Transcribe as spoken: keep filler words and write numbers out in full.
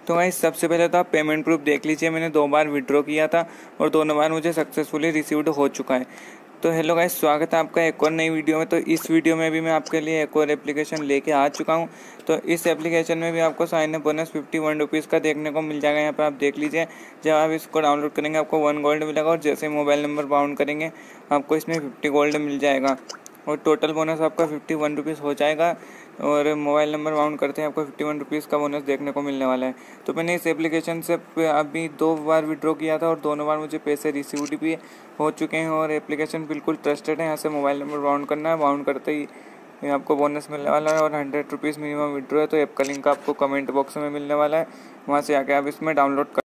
तो गाइस सबसे पहले तो आप पेमेंट प्रूफ देख लीजिए। मैंने दो बार विड्रॉ किया था और दोनों बार मुझे सक्सेसफुली रिसीव्ड हो चुका है। तो हेलो गाइस, स्वागत है आपका एक और नई वीडियो में। तो इस वीडियो में भी मैं आपके लिए एक और एप्लीकेशन लेके आ चुका हूं। तो इस एप्लीकेशन में भी आपको sign up bonus fifty one rupees का देखने को मिल जाएगा। यहाँ पर आप देख लीजिए, जब आप इसको डाउनलोड करेंगे आपको वन गोल्ड मिलेगा और जैसे मोबाइल नंबर बाउंड करेंगे आपको इसमें फिफ्टी गोल्ड मिल जाएगा और टोटल बोनस आपका फिफ्टी वन रुपीज़ हो जाएगा। और मोबाइल नंबर बाउंड करते हैं आपको फिफ्टी वन रुपीज़ का बोनस देखने को मिलने वाला है। तो मैंने इस एप्लीकेशन से अभी दो बार विड्रॉ किया था और दोनों बार मुझे पैसे रिसीव्ड भी हो चुके हैं और एप्लीकेशन बिल्कुल ट्रस्टेड है। यहाँ से मोबाइल नंबर बाउंड करना है, बाउंड करते ही आपको बोनस मिलने वाला है और हंड्रेड रुपीज़ मिनिमम विड्रॉ है। तो ऐप का लिंक आपको कमेंट बॉक्स में मिलने वाला है, वहाँ से आके आप इसमें डाउनलोड कर